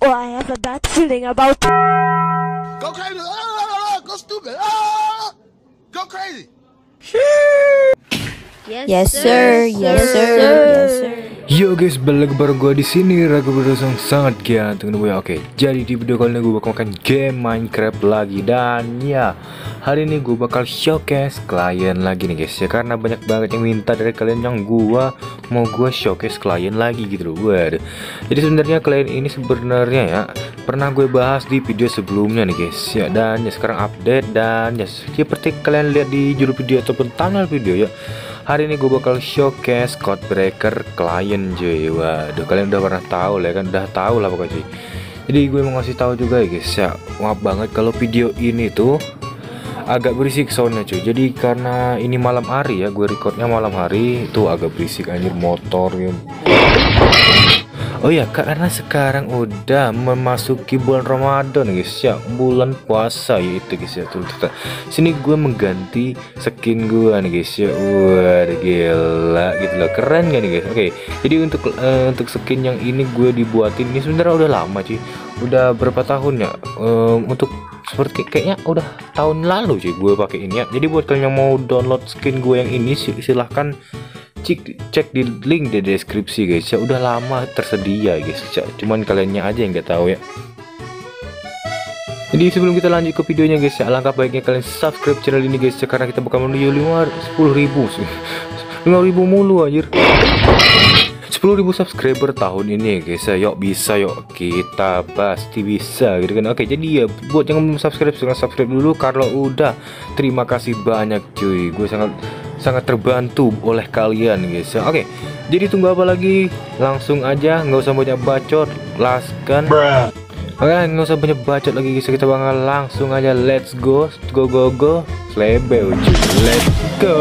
Oh, I have a bad feeling about. Go crazy. Go stupid. Go crazy. Yes sir, yes sir, yes sir. Yo guys, balik bareng gue di sini. Ragu berdosong sangat ganteng nih. Oke, jadi di video kali ini gue bakal makan game Minecraft lagi. Dan ya, hari ini gue bakal showcase klien lagi nih guys ya. Karena banyak banget yang minta dari kalian yang gue mau showcase klien lagi gitu loh. Waduh. Jadi sebenarnya klien ini sebenarnya ya pernah gue bahas di video sebelumnya nih guys ya. Dan ya sekarang update. Dan ya seperti kalian lihat di judul video ataupun thumbnail video ya, hari ini gue bakal showcase Codebreaker klien cuy. Waduh, kalian udah pernah tahu lah kan, udah tahu lah pokoknya cuy. Jadi gue mau ngasih tahu juga ya guys ya, maaf banget kalau video ini tuh agak berisik soundnya cuy. Jadi karena ini malam hari ya, gue recordnya malam hari, itu agak berisik anjir motor ya. Oh ya, karena sekarang udah memasuki bulan Ramadan guys ya, bulan puasa ya itu guys ya. Tuh. Sini gue mengganti skin gue nih guys ya. Wah, gila gitu loh, keren gak nih guys. Oke, jadi untuk skin yang ini gue dibuatin ini sebenarnya udah lama sih. Udah berapa tahun ya? Untuk seperti kayaknya udah tahun lalu sih gue pakai ini ya. Jadi buat kalian yang mau download skin gue yang ini silahkan cek di link di deskripsi guys ya. Udah lama tersedia guys ya, cuman kaliannya aja yang nggak tahu ya. Jadi sebelum kita lanjut ke videonya guys ya, alangkah baiknya kalian subscribe channel ini guys ya, karena kita bakal menuju 10.000 mulu anjir. 10.000 subscriber tahun ini guys ya. Yuk bisa, yuk kita pasti bisa gitu kan. Oke, jadi ya buat yang belum subscribe silahkan subscribe dulu. Kalau udah, terima kasih banyak cuy, gue sangat terbantu oleh kalian guys ya. Oke, jadi tunggu apa lagi, langsung aja, nggak usah banyak bacot, laskan. Oke, nggak usah banyak bacot lagi guys, kita bakal langsung aja, let's go slebeu cuy, let's go.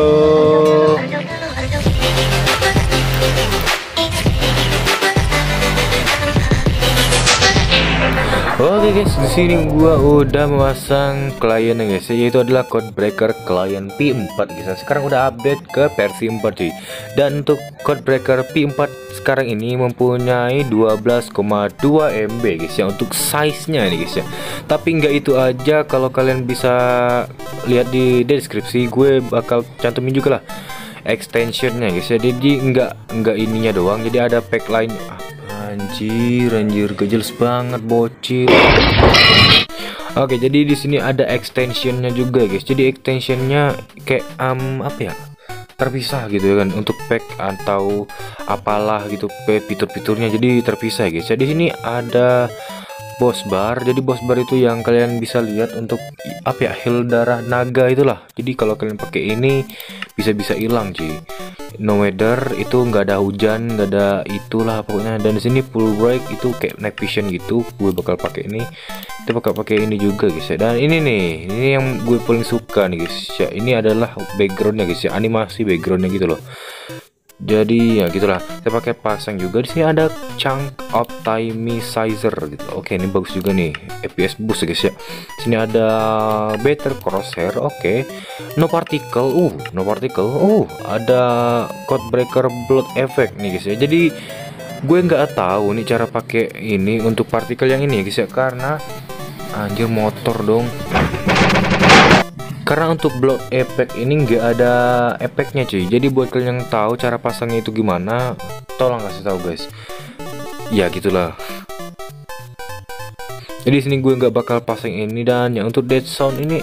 Oke guys, di sini gua udah memasang klien guys, yaitu adalah Codebreaker klien P4 guys. Sekarang udah update ke versi 4 cuy. Dan untuk Codebreaker P4 sekarang ini mempunyai 12,2 MB guys ya untuk size-nya nih guys ya. Tapi nggak itu aja, kalau kalian bisa lihat di deskripsi gue bakal cantumin juga lah extensionnya guys ya. Jadi nggak ininya doang, jadi ada pack lain. Anjir gak jelas banget bocil. Oke, jadi di sini ada extensionnya juga guys. Jadi extensionnya kayak apa ya, terpisah gitu ya kan, untuk pack atau apalah gitu, fitur-fiturnya jadi terpisah guys. Jadi sini ada boss bar. Jadi boss bar itu yang kalian bisa lihat untuk apa ya, heal darah naga itulah. Jadi kalau kalian pakai ini bisa hilang cuy. No weather itu nggak ada hujan, nggak ada itulah pokoknya. Dan di sini full break itu kayak night vision gitu. Gue bakal pakai ini, kita bakal pakai ini juga guys ya. Dan ini nih, ini yang gue paling suka nih guys ya. Ini adalah backgroundnya guys ya, animasi backgroundnya gitu loh. Jadi ya gitulah, saya pakai pasang juga. Di sini ada chunk optimizer gitu. Oke, ini bagus juga nih, FPS boost guys ya. Sini ada better crosshair. Oke, no particle. No particle. Ada Codebreaker blood effect nih guys ya. Jadi gue nggak tahu nih cara pakai ini untuk partikel yang ini guys ya, karena anjir motor dong. Karena untuk blood effect ini nggak ada efeknya cuy. Jadi buat kalian yang tahu cara pasangnya itu gimana, tolong kasih tahu guys. Ya gitulah. Jadi sini gue nggak bakal pasang ini. Dan yang untuk dead sound ini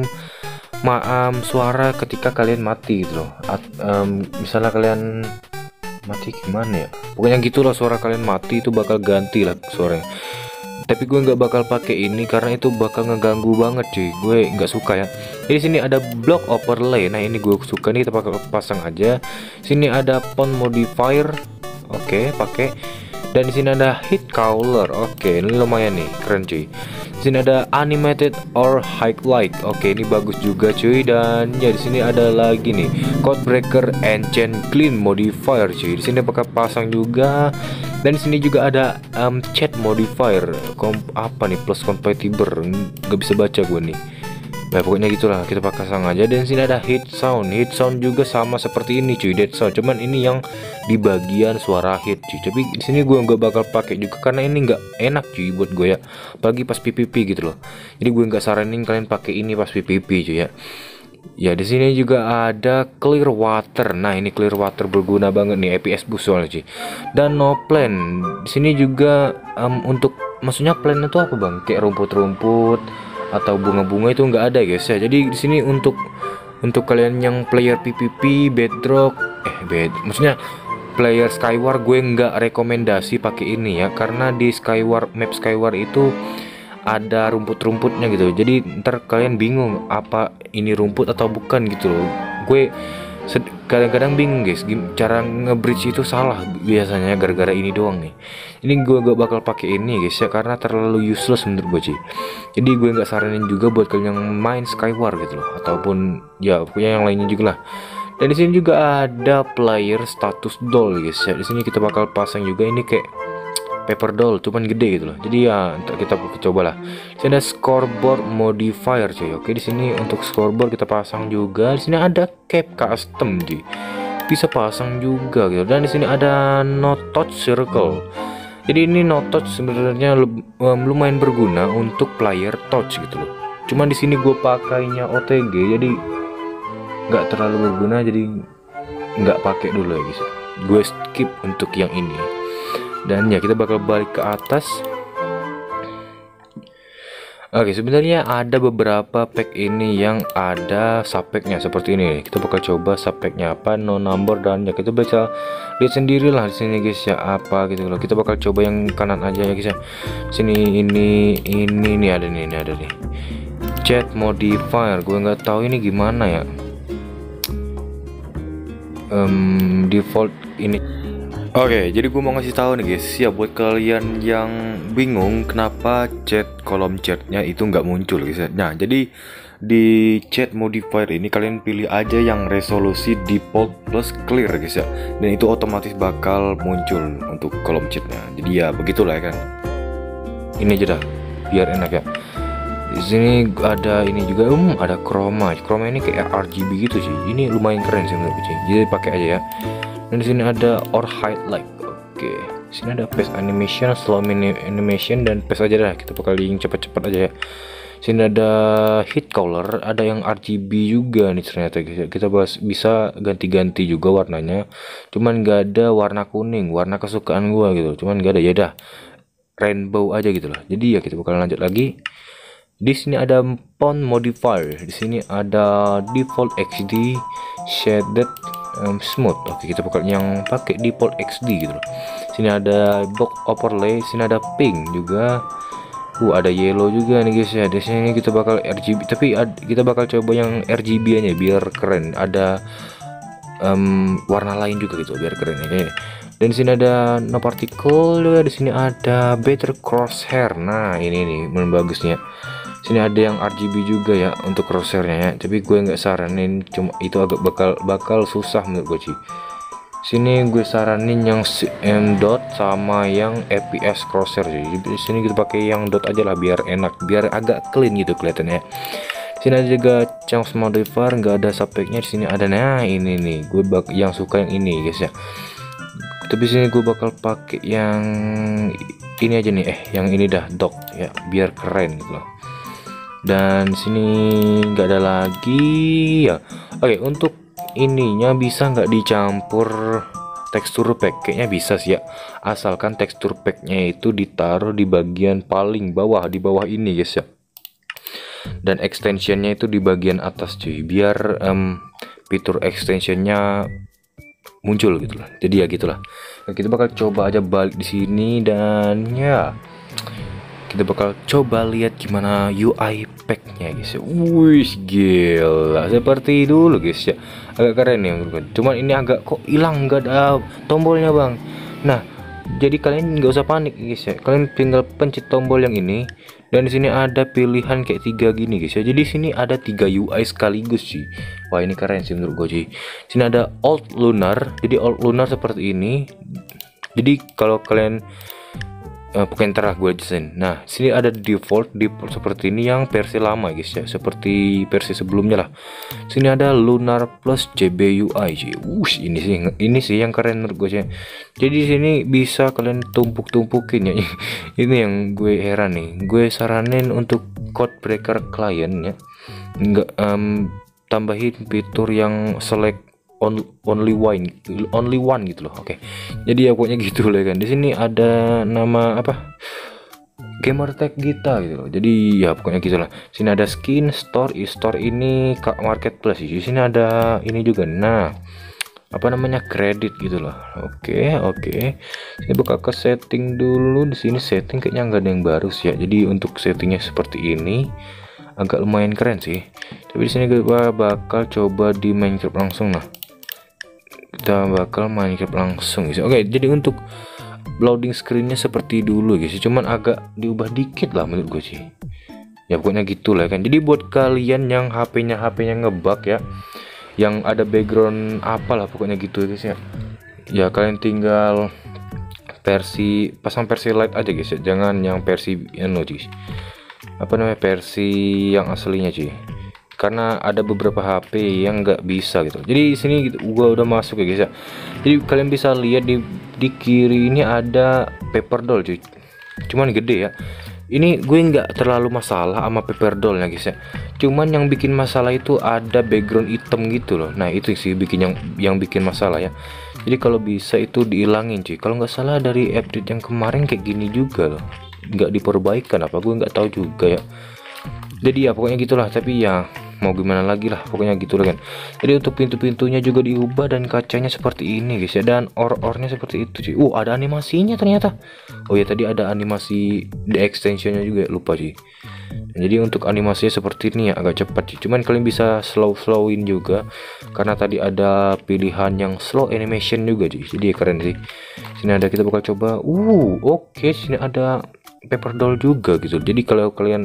suara ketika kalian mati gitu loh. Misalnya kalian mati gimana ya, pokoknya gitulah, suara kalian mati itu bakal ganti lah suaranya. Tapi gue nggak bakal pakai ini karena itu bakal ngeganggu banget cuy, gue nggak suka ya. Jadi sini ada block overlay, nah ini gue suka nih, kita pasang aja. Sini ada font modifier, oke pakai. Dan di sini ada hit caller, oke ini lumayan nih, keren cuy. Di sini ada animated or highlight, oke ini bagus juga cuy. Dan ya di sini ada lagi nih Codebreaker enchant clean modifier cuy. Di sini bakal pasang juga. Dan di sini juga ada chat modifier, apa nih, plus compatible, nggak bisa baca gue nih. Nah pokoknya gitulah, kita pasang aja. Dan sini ada hit sound juga sama seperti ini cuy, dead sound, cuman ini yang di bagian suara hit cuy. Tapi di sini gue nggak bakal pakai juga karena ini nggak enak cuy buat gue ya, bagi pas PVP gitu loh. Jadi gue nggak saranin kalian pakai ini pas PVP cuy ya. Ya di sini juga ada clear water. Nah ini clear water berguna banget nih, EPS boost soalnya cuy. Dan no plan di sini juga untuk maksudnya plan itu apa bang? Kayak rumput-rumput atau bunga-bunga itu nggak ada guys ya. Jadi di sini untuk kalian yang player PVP Bedrock maksudnya player Skyward, gue nggak rekomendasi pakai ini ya, karena di Skyward, map Skyward itu ada rumput-rumputnya gitu. Jadi ntar kalian bingung apa ini rumput atau bukan gitu loh. Gue kadang-kadang bingung guys, cara nge-bridge itu salah biasanya gara-gara ini doang nih. Ini gue gak bakal pakai ini guys ya, karena terlalu useless menurut gue sih. Jadi gue nggak saranin juga buat kalian yang main Skyward gitu loh, ataupun ya pokoknya yang lainnya juga lah. Dan di sini juga ada player status doll guys ya. Di sini kita bakal pasang juga ini kayak paper doll cuman gede gitu loh. Jadi ya ntar kita coba lah. Di sini ada scoreboard modifier cuy. Oke, di sini untuk scoreboard kita pasang juga. Di sini ada cap custom cuy, bisa pasang juga gitu. Dan di sini ada no touch circle. Jadi ini no touch sebenarnya lumayan berguna untuk player touch gitu loh. Cuman di sini gue pakainya OTG jadi nggak terlalu berguna, jadi nggak pakai dulu ya guys. Gue skip untuk yang ini. Dan ya kita bakal balik ke atas. Oke, sebenarnya ada beberapa pack ini yang ada subpacknya seperti ini. Kita bakal coba subpacknya apa, no number, dan ya kita bisa lihat sendiri lah di sini guys ya apa gitu loh. Kita bakal coba yang kanan aja ya guys ya. Sini ini nih ada nih, chat modifier. Gue nggak tahu ini gimana ya. Default ini. Oke, jadi gue mau ngasih tahu nih guys ya, buat kalian yang bingung kenapa kolom chatnya itu nggak muncul guys ya. Nah jadi di chat modifier ini kalian pilih aja yang resolusi default plus clear guys ya, dan itu otomatis bakal muncul untuk kolom chatnya. Jadi ya begitulah ya kan. Ini aja dah biar enak ya. Di sini ada ini juga, ada chroma ini kayak RGB gitu sih. Ini lumayan keren sih menurut gue, jadi pakai aja ya. Dan di sini ada or highlight. Oke, di sini ada paste animation, slow animation, dan paste aja dah. Kita bakal link cepet-cepet aja ya. Sini ada hit color, ada yang RGB juga nih ternyata guys. Kita bisa ganti-ganti juga warnanya. Cuman nggak ada warna kuning, warna kesukaan gua gitu. Cuman nggak ada, ya dah rainbow aja gitu loh. Jadi ya kita bakal lanjut lagi. Di sini ada font modifier. Di sini ada default XD, shaded, smooth. Oke, kita bakal yang pakai default XD gitu loh. Sini ada box overlay, sini ada pink juga. Ada yellow juga nih guys ya. Di sini kita bakal RGB, tapi kita bakal coba yang RGB nya biar keren. Ada warna lain juga gitu biar keren ya. Dan di sini ada no particle juga. Di sini ada better crosshair. Nah ini nih bagusnya. Sini ada yang RGB juga ya untuk crosshairnya ya, tapi gue nggak saranin, cuma itu agak bakal susah menurut gue sih. Sini gue saranin yang dot sama yang EPS crosshair sih. Di sini kita pakai yang dot aja lah biar enak, biar agak clean gitu kelihatannya. Sini ada juga chance modifier, nggak ada subpacknya. Di sini ada, nah ini nih gue yang suka yang ini guys ya. Tapi sini gue bakal pakai yang ini aja nih, yang ini dah dot ya biar keren gitu loh. Dan sini nggak ada lagi ya. Oke, untuk ininya bisa nggak dicampur tekstur pack? Kayaknya bisa sih ya, asalkan tekstur packnya itu ditaruh di bagian paling bawah, di bawah ini guys ya, dan extensionnya itu di bagian atas cuy, biar fitur extensionnya muncul gitu lah. Jadi ya gitulah. Nah, kita bakal coba aja balik di sini, dan ya kita bakal coba lihat gimana UI packnya guys ya. Wih gila, seperti dulu guys ya, agak keren ya menurut gue. Cuman ini agak kok hilang, nggak ada tombolnya bang. Nah jadi kalian nggak usah panik guys ya, kalian tinggal pencet tombol yang ini, dan di sini ada pilihan kayak 3 gini guys ya. Jadi sini ada 3 UI sekaligus sih. Wah ini keren sih menurut gue sih. Sini ada old lunar, jadi old lunar seperti ini. Jadi kalau kalian pokoknya ntar gue desain. Nah sini ada default seperti ini yang versi lama guys ya, seperti versi sebelumnya lah. Sini ada Lunar Plus JBUI cuy. Ini sih yang keren menurut gue sih. Jadi sini bisa kalian tumpuk-tumpukin ya. Ini yang gue heran nih. Gue saranin untuk Codebreaker client ya, nggak tambahin fitur yang select only one gitu loh. Oke. Jadi ya pokoknya gitu lah kan. Di sini ada nama apa? Gamer tag kita gitu loh. Jadi ya pokoknya gitulah. Sini ada skin, store ini marketplace. Di sini ada ini juga. Nah, apa namanya? Kredit gitu loh. Oke. Saya buka ke setting dulu. Di sini setting kayaknya nggak ada yang baru sih ya. Jadi untuk settingnya seperti ini agak lumayan keren sih. Tapi di sini gue bakal coba di Minecraft langsung lah. Kita bakal Minecraft langsung guys. Oke, jadi untuk loading screennya seperti dulu guys, cuman agak diubah dikit lah menurut gue sih. Ya pokoknya gitulah kan. Jadi buat kalian yang HP-nya ngebug ya, yang ada background apalah pokoknya gitu guys ya. Ya kalian tinggal pasang versi light aja guys ya, jangan yang versi guys. Apa namanya, versi yang aslinya cuy. Karena ada beberapa HP yang nggak bisa gitu. Jadi di sini gitu, gua udah masuk ya guys ya. Jadi kalian bisa lihat di kiri ini ada paper doll cuy. Cuman gede ya. Ini gue nggak terlalu masalah sama paper dollnya guys ya. Cuman yang bikin masalah itu ada background hitam gitu loh. Nah itu sih yang bikin masalah ya. Jadi kalau bisa itu dihilangin cuy. Kalau nggak salah dari update yang kemarin kayak gini juga loh. Nggak diperbaikan apa, gue nggak tahu juga ya. Jadi ya pokoknya gitulah. Tapi ya mau gimana lagi lah, pokoknya gitulah kan. Jadi untuk pintu-pintunya juga diubah dan kacanya seperti ini guys ya, dan or-ornya seperti itu cuy. Ada animasinya ternyata. Oh ya tadi ada animasi di extensionnya juga, lupa cuy. Jadi untuk animasinya seperti ini ya, agak cepat cuy. Cuman kalian bisa slowin juga karena tadi ada pilihan yang slow animation juga cuy. Jadi keren sih. Sini ada, kita bakal coba. Oke, sini ada paper doll juga gitu. Jadi kalau kalian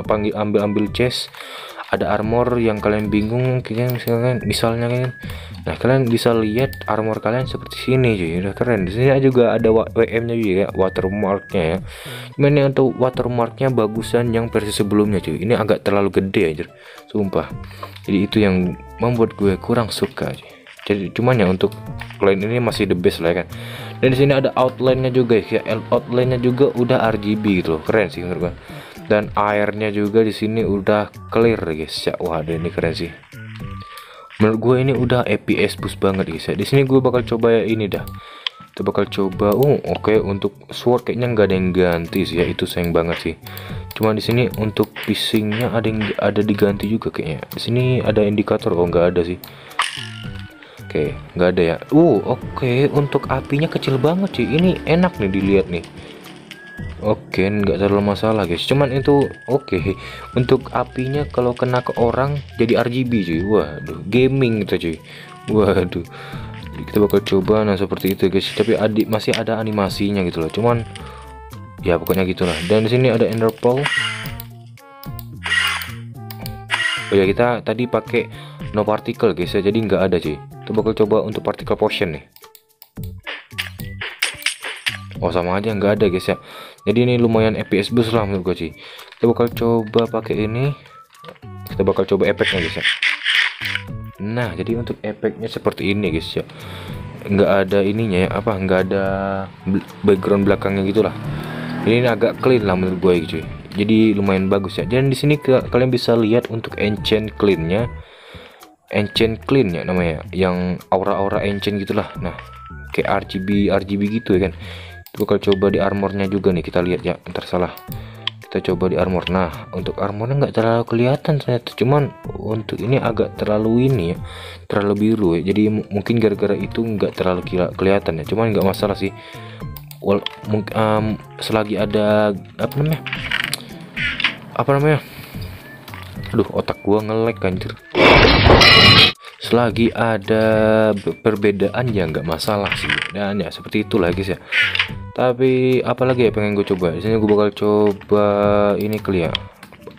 ambil chest, ada armor yang kalian bingung misalnya kan, nah kalian bisa lihat armor kalian seperti sini cuy. Udah keren. Di sini juga ada WM nya juga ya, watermarknya ya. Cuman yang untuk watermarknya bagusan yang versi sebelumnya cuy. Ini agak terlalu gede aja sumpah. Jadi itu yang membuat gue kurang suka cuy. Jadi cuman ya untuk klien ini masih the best lah ya kan. Dan di sini ada outline-nya juga ya. Outline-nya juga udah RGB gitu loh. Keren sih menurut gue. Dan airnya juga di sini udah clear guys ya. Wah, ini keren sih. Menurut gue ini udah FPS boost banget guys ya. Di sini gue bakal coba ya ini dah. Kita bakal coba. Oke, untuk sword kayaknya nggak ada yang ganti sih ya. Itu sayang banget sih. Cuma di sini untuk pisingnya ada diganti juga kayaknya. Di sini ada indikator. Nggak ada sih. Oke, nggak ada ya. Oke, untuk apinya kecil banget sih. Ini enak nih dilihat nih. Oke, nggak terlalu masalah guys. Cuman itu oke. Untuk apinya kalau kena ke orang jadi RGB cuy. Waduh, gaming itu cuy. Waduh. Kita bakal coba nah seperti itu guys. Tapi masih ada animasinya gitu loh. Cuman ya pokoknya gitulah. Dan di sini ada ender pearl. Oh ya, kita tadi pakai no particle guys ya. Jadi nggak ada cuy. Kita bakal coba untuk particle potion nih. Sama aja nggak ada guys ya. Jadi ini lumayan FPS boost lah menurut gue sih. Kita bakal coba pakai ini. Kita bakal coba efeknya guys ya. Nah jadi untuk efeknya seperti ini guys ya. Nggak ada ininya ya, nggak ada background belakangnya gitulah. Ini agak clean lah menurut gue cuy. Jadi lumayan bagus ya. Dan di sini kalian bisa lihat untuk enchant cleannya namanya, yang aura-aura enchant gitulah. Nah kayak RGB gitu ya kan. Bakal coba di armornya juga nih, kita lihat ya. Ntar salah, kita coba di armor. Nah untuk armornya nggak terlalu kelihatan ternyata. Cuman untuk ini agak terlalu ini ya, terlalu biru ya. Jadi mungkin gara-gara itu nggak terlalu kelihatan ya. Cuman nggak masalah sih. Selagi ada apa namanya, aduh otak gua nge-lag anjir. Selagi ada perbedaan ya nggak masalah sih. Dan ya seperti itulah guys ya. Tapi apalagi ya pengen gue coba. Di sini gue bakal coba ini kali ya.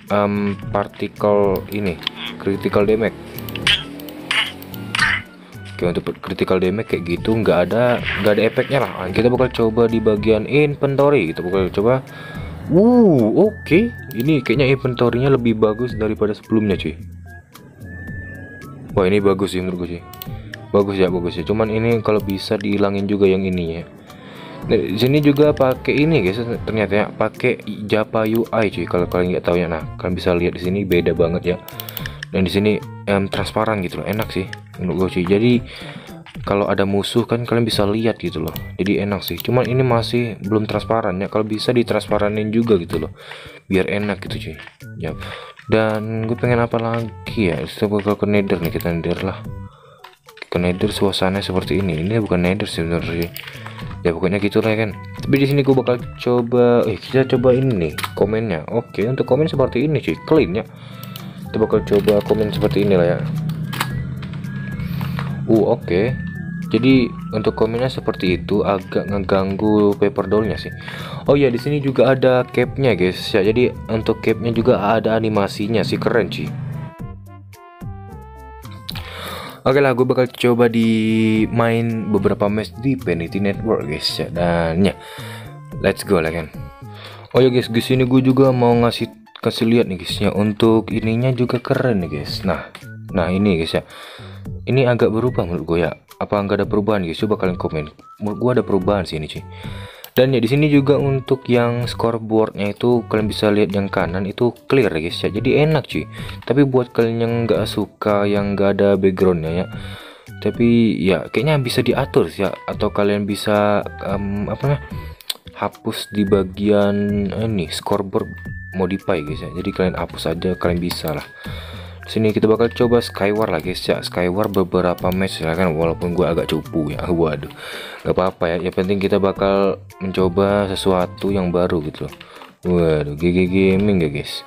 Particle ini critical damage. Oke, untuk critical damage kayak gitu nggak ada efeknya lah. Kita bakal coba di bagian inventory, kita bakal coba. Oke. Ini kayaknya inventory-nya lebih bagus daripada sebelumnya cuy. Wah, ini bagus sih menurut gue sih. Bagus ya. Cuman ini kalau bisa dihilangin juga yang ini ya. Nah, di sini juga pakai ini guys, ternyata ya, pakai Japa UI cuy. Kalau kalian nggak tahu ya, nah kalian bisa lihat di sini beda banget ya. Dan di sini transparan gitu loh, enak sih menurut gue cuy. Jadi kalau ada musuh kan kalian bisa lihat gitu loh, jadi enak sih. Cuman ini masih belum transparan ya, kalau bisa ditransparanin juga gitu loh, biar enak gitu cuy ya. Dan gue pengen apa lagi ya, kita bakal ke nether nih, kita nether lah. Ke nether suasana seperti ini bukan nether sih sebenarnya ya, pokoknya gitu lah kan. Tapi di sini gue bakal coba kita coba ini nih komennya. Oke, untuk komen seperti ini cuy, clean ya. Kita bakal coba komen seperti ini lah ya. Oke. Jadi untuk komennya seperti itu agak ngeganggu paper doll-nya sih. Oh ya, di sini juga ada cap-nya guys ya. Jadi untuk cap-nya juga ada animasinya sih, keren sih. Oke lah, gue bakal coba di main beberapa match di Penity Network guys ya. Dan ya, let's go lah kan. Oh ya guys, di sini gue juga mau kasih lihat nih guys ya, untuk ininya juga keren nih guys. Nah ini guys ya, ini agak berubah menurut gue ya. Apa nggak ada perubahan guys? Coba kalian komen. Menurut gue ada perubahan sih ini cuy. Dan ya di sini juga untuk yang scoreboardnya itu kalian bisa lihat yang kanan itu clear guys ya. Jadi enak cuy. Tapi buat kalian yang nggak suka yang nggak ada backgroundnya ya, tapi ya kayaknya bisa diatur ya. Atau kalian bisa hapus di bagian ini scoreboard modify guys ya. Jadi kalian hapus aja, kalian bisa lah. Sini kita bakal coba Skyward lah guys ya. Skyward beberapa match ya kan, walaupun gua agak cupu ya. Waduh, nggak apa-apa ya, yang penting kita bakal mencoba sesuatu yang baru gitu loh. Waduh, GG Gaming ya guys.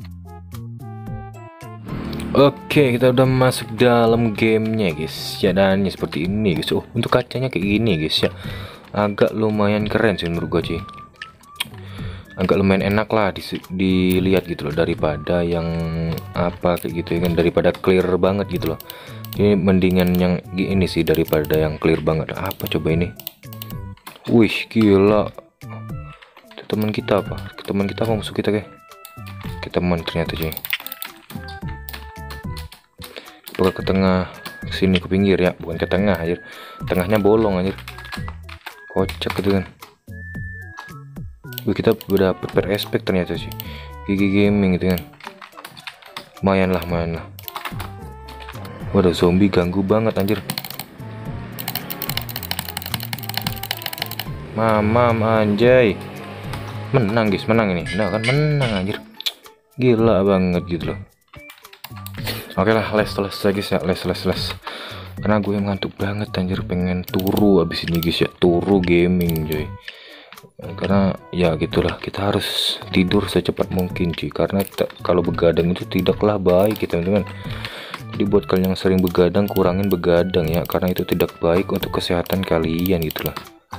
Oke, kita udah masuk dalam gamenya guys ya. Dan ya seperti ini guys. Untuk kacanya kayak gini guys ya, agak lumayan keren sih menurut gua cuy. Agak lumayan enak lah dilihat gitu loh, daripada yang apa kayak gitu ya kan, daripada clear banget gitu loh. Ini mendingan yang ini sih daripada yang clear banget. Apa coba ini? Wih, gila. Itu teman kita apa? Teman kita apa musuh kita kayak? Kita teman ternyata cuy. Bukan ke tengah, sini ke pinggir ya, bukan ke tengah aja. Tengahnya bolong aja. Kocak gitu kan. Kita udah dapet per aspek ternyata sih. GG Gaming gitu kan. Lumayan lah. Waduh, zombie ganggu banget anjir. Mamam anjay. Menang guys, menang ini. Nah kan menang anjir. Gila banget gitu loh. Oke lah, les guys ya, les. Karena gue ngantuk banget anjir, pengen turu abis ini guys ya, turu gaming coy. Karena ya gitulah, kita harus tidur secepat mungkin cuy, karena kalau begadang itu tidaklah baik gitu teman-teman. Jadi buat kalian yang sering begadang, kurangin begadang ya, karena itu tidak baik untuk kesehatan kalian gitulah.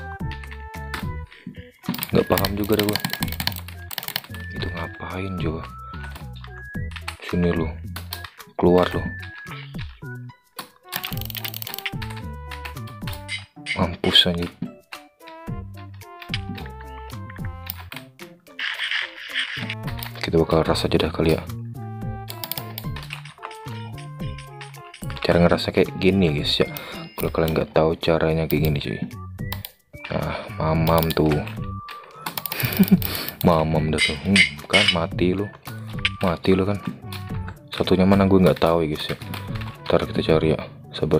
Nggak paham juga deh gua, itu ngapain coba? Sini lu, keluar lu, mampus anjir. Kita bakal rasa aja dah kali ya. Cara ngerasa kayak gini guys ya, kalau kalian nggak tahu caranya kayak gini cuy. Nah, mamam tuh. Mamam dah tuh. Kan mati lu kan. Satunya mana gue nggak tahu ya guys ya. Ntar kita cari ya, sabar.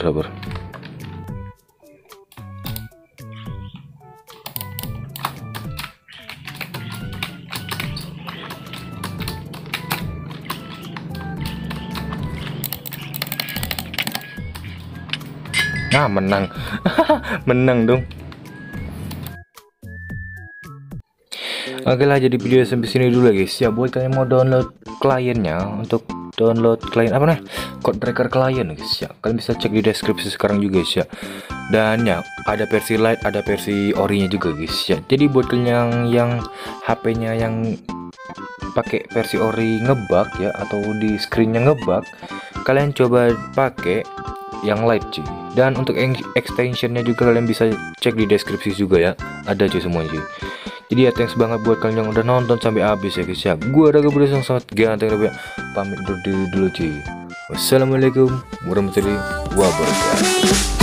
Nah, menang. Menang dong. Oke lah, jadi video sampai sini dulu guys ya. Buat kalian mau download kliennya, untuk download klien apa nih, Codebreaker klien guys ya, kalian bisa cek di deskripsi sekarang juga guys ya. Dan ya ada versi light, ada versi orinya juga guys ya. Jadi buat kalian yang HP-nya yang pakai versi ori ngebug ya, atau di screennya ngebug, kalian coba pakai yang light cuy. Dan untuk extensionnya juga kalian bisa cek di deskripsi juga ya, ada cuy semua cuy. Jadi ya thanks banget buat kalian yang udah nonton sampai habis ya guys ya. Gua Raga Budi yang sangat ganteng pamit dulu cuy. Wassalamualaikum warahmatullahi wabarakatuh.